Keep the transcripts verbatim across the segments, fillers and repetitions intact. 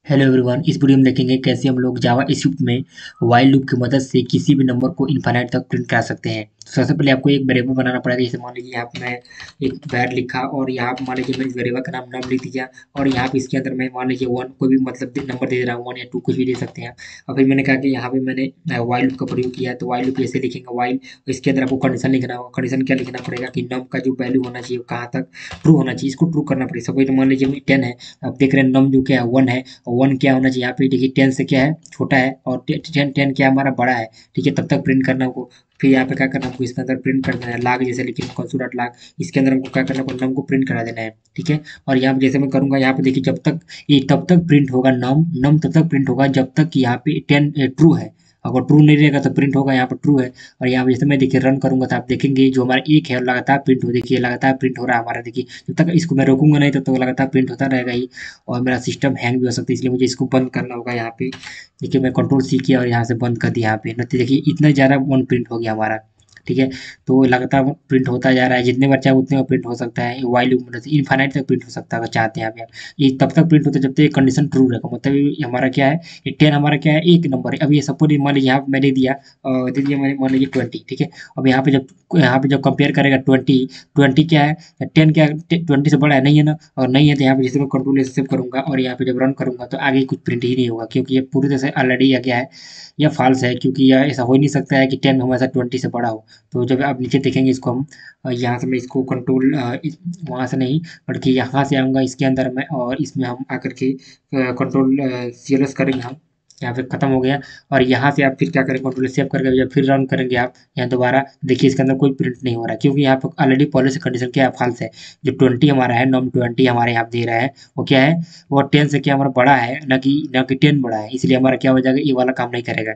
Hello everyone, इस video में देखेंगे कैसे हम लोग जावा स्क्रिप्ट में व्हाइल लूप की मदद से किसी भी नंबर को इनफाइनाइट तक प्रिंट कर सकते हैं। तो सबसे पहले आपको एक वेरिएबल बनाना पड़ेगा। जैसे मान लीजिए यहाँ पे मैं एक वैर लिखा और यहाँ पे मान लीजिए मैं इस वेरिएबल का नाम नम लिख दिया और यहाँ पे इसके अंदर मैं मान लीजिए वन कोई भी मतलब नंबर दे रहा हूँ, वन या टू कुछ भी दे सकते हैं। और फिर मैंने कहा कि यहाँ पे मैंने व्हाइल लूप का प्रयोग किया है, तो व्हाइल लूप ऐसे लिखेंगे व्हाइल, इसके अंदर आपको कंडीशन लिखना होगा। कंडीशन क्या लिखना पड़ेगा कि नम का जो वैल्यू होना चाहिए कहाँ तक ट्रू होना चाहिए, इसको ट्रू करना पड़ेगा। सपोज मान लीजिए टेन है, आप देख रहे हैं नम जो क्या है वन है, और वन क्या होना चाहिए यहाँ पे देखिए टेन से क्या है छोटा है और टेन टेन क्या हमारा बड़ा है। ठीक है, तब तक प्रिंट करना हमको। फिर यहाँ पे क्या करना हमको, इसके अंदर प्रिंट करना है लाग, जैसे लिखे कंसोल लाग, इसके अंदर हमको क्या करना है नम को प्रिंट करा देना है। ठीक है, और यहाँ पे जैसे मैं करूँगा यहाँ पे देखिए जब तक ये तब तक प्रिंट होगा नम नम तब तक प्रिंट होगा जब तक कि यहाँ पे टेन ट्रू है। अगर ट्रू नहीं रहेगा तो प्रिंट होगा यहाँ पर ट्रू है। और यहाँ पे जैसे मैं देखिए रन करूंगा तो आप देखेंगे जो हमारा एक है लगातार प्रिंट हो, देखिए लगातार प्रिंट हो रहा है हमारा। देखिए जब तक इसको मैं रोकूंगा नहीं तब तक तो लगातार प्रिंट होता रहेगा ही, और मेरा सिस्टम हैंग भी हो सकता है, इसलिए मुझे इसको बंद करना होगा। यहाँ पे देखिए मैं कंट्रोल सी किया और यहाँ से बंद कर दिया यहाँ पे, नहीं तो देखिए इतना ज़्यादा वन प्रिंट हो गया हमारा। ठीक है, तो लगातार प्रिंट होता जा रहा है, जितने बार चाहे उतने बार प्रिंट हो सकता है। वाइल लूप मतलब इनफाइनाइट तक प्रिंट हो सकता है अगर चाहते हैं आप। यहाँ ये तब तक प्रिंट होता है जब तक ये कंडीशन ट्रू रहेगा, मतलब ये हमारा क्या है, ये टेन हमारा क्या है एक नंबर है। अब ये सपोज मान लीजिए यहाँ पे मैंने दिया अ, दे दिया मैंने मान लीजिए ट्वेंटी। ठीक है, अब यहाँ पे जब यहाँ पे जब कंपेयर करेगा ट्वेंटी, ट्वेंटी क्या है टेन क्या है, ट्वेंटी से बड़ा है नहीं है ना, और नहीं है तो यहाँ पे जैसे मैं कंट्रोल सेव करूंगा और यहाँ पे जब रन करूंगा तो आगे कुछ प्रिंट ही नहीं होगा, क्योंकि ये पूरी तरह से ऑलरेडी यह क्या है, यह फॉल्स है, क्योंकि यह ऐसा हो ही नहीं सकता है कि टेन हमेशा ट्वेंटी से बड़ा हो। तो जब आप नीचे देखेंगे इसको हम अ, यहाँ से मैं इसको कंट्रोल वहाँ से नहीं बल्कि यहाँ से आऊँगा इसके अंदर में, और इसमें हम आकर के कंट्रोल सी एल एस करेंगे हम। यहाँ पे खत्म हो गया, और यहाँ से आप फिर क्या करेंगे कंट्रोल सेव करके जब फिर रन करेंगे आप यहाँ दोबारा, देखिए इसके अंदर कोई प्रिंट नहीं हो रहा है, क्योंकि यहाँ पर ऑलरेडी पहले से कंडीशन क्या है फॉल्स है। जो ट्वेंटी हमारा है नॉम ट्वेंटी हमारे यहाँ पे दे रहा है वो क्या है, वो टेन से क्या हमारा बड़ा है, ना कि ना कि टेन बड़ा है, इसलिए हमारा क्या हो जाएगा ये वाला काम नहीं करेगा।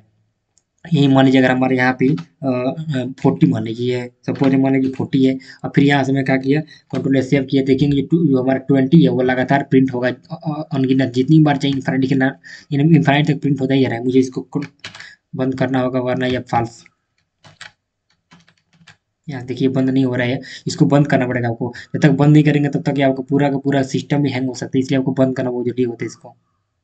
यही मान लीजिए अगर हमारे यहाँ पे फोर्टी मान लीजिए, सपोज मान लीजिए फोर्टी है, और फिर यहाँ से मैं क्या किया कंट्रोल सेव किया, देखेंगे जो जो हमारा ट्वेंटी है वो लगातार प्रिंट होगा अ, अ, अनगिनत जितनी बार चाहिए इन्फाइनाइट के ना, इन्फाइनाइट तक प्रिंट होता ही रहा है। मुझे इसको को- बंद करना होगा वरना ये फॉल्स। यहाँ देखिए बंद नहीं हो रहा है, इसको बंद करना पड़ेगा आपको। जब तक बंद नहीं करेंगे तब तक ये आपका पूरा का पूरा सिस्टम भी हैंग हो सकता है, इसलिए आपको बंद करना बहुत जरूरी होता है इसको।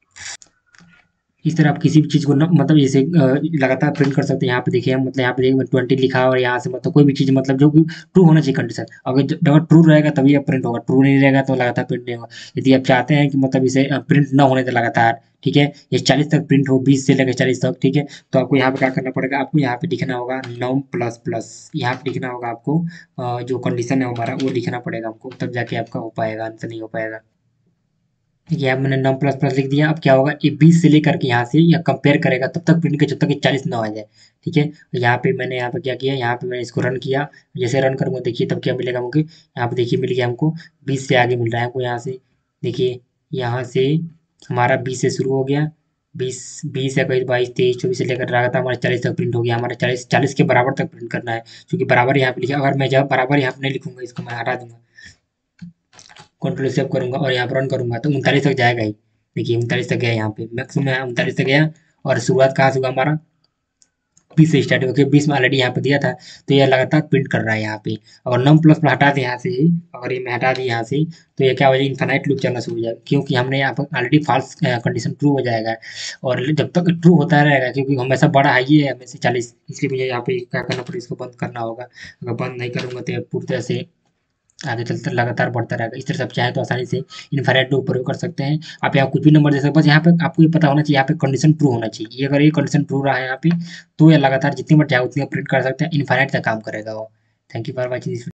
इस तरह आप किसी भी चीज़ को ना मतलब जैसे अ, लगातार प्रिंट कर सकते हैं। यहाँ पे देखिए मतलब यहाँ पे देखिए ट्वेंटी लिखा और यहाँ से मतलब कोई भी चीज़ मतलब जो कि ट्रू होना चाहिए कंडीशन, अगर ज- अगर ट्रू रहेगा तभी ये प्रिंट होगा, ट्रू नहीं रहेगा तो लगातार प्रिंट नहीं होगा। यदि आप चाहते हैं कि मतलब इसे प्रिंट ना होने दें लगातार, ठीक है, ये चालीस तक प्रिंट हो, बीस से लेकर चालीस तक, ठीक है, तो आपको यहाँ पे क्या करना पड़ेगा, आपको यहाँ पे लिखना होगा नॉम प्लस प्लस, यहाँ पे लिखना होगा आपको अ, जो कंडीशन है हमारा वो लिखना पड़ेगा हमको, तब जाके आपका हो पाएगा, अंत नहीं हो पाएगा। ठीक है, अब मैंने नम प्लस प्लस लिख दिया। अब क्या होगा ये बीस से लेकर के यहाँ से या कंपेयर करेगा तब तक प्रिंट के जब तक ये चालीस ना आ जाए। ठीक है, तो यहाँ पे मैंने यहाँ पे क्या किया, यहाँ पे मैंने इसको रन किया, जैसे रन करूँगा देखिए तब क्या मिलेगा मुझे, यहाँ पे देखिए मिल गया हमको बीस से आगे मिल रहा है हमको यहाँ से। देखिए यहाँ से हमारा बीस से शुरू हो गया, बीस बीस इक्कीस बाईस तेईस चौबीस से लेकर रहा था हमारा चालीस तक प्रिंट हो गया, हमारा चालीस चालीस के बराबर तक प्रिंट करना है, क्योंकि बराबर यहाँ पे लिखा। अगर मैं जब बराबर यहाँ पे नहीं लिखूंगा इसको मैं हटा दूंगा, कंट्रोल सेव करूँगा और यहाँ पर रन करूँगा तो उनतालीस तक जाएगा ही। देखिए उनतालीस तक गया यहाँ पे, मैक्सिमम यहाँ उनतालीस तक गया। और शुरुआत कहाँ से हुआ हमारा, बीस से स्टार्ट होकर बीस में ऑलरेडी यहाँ पे दिया था, तो ये लगातार प्रिंट कर रहा है यहाँ पे। अगर नम प्लस में हटा दें यहाँ से ही, अगर ये मैं हटा दी यहाँ से, तो ये क्या हो जाएगा इन्फाइनाइट लूप चलना शुरू हो जाएगा, क्योंकि हमने यहाँ पर ऑलरेडी फॉल्स कंडीशन ट्रू हो जाएगा। और जब तक ट्रू होता रहेगा, क्योंकि हमेशा बड़ा है ये हमेशा चालीस, इसलिए मुझे यहाँ पे क्या करना पड़ेगा, इसको बंद करना होगा। अगर बंद नहीं करूँगा तो ये पूरी तरह से आगे चलते लगातार बढ़ता रहेगा। इस तरह से आप चाहें तो आसानी से इन्फ्रारेड का प्रयोग कर सकते हैं। आप यहाँ कुछ भी नंबर दे सकते हैं, बस यहाँ पे आपको ये पता होना चाहिए यहाँ पे कंडीशन ट्रू होना चाहिए। ये अगर ये कंडीशन ट्रू रहा है यहाँ पे, तो ये लगातार जितनी बार चाहे उतनी प्रिंट कर सकते हैं, इनफाइनाइट तक काम करेगा वो। Thank you for watching this.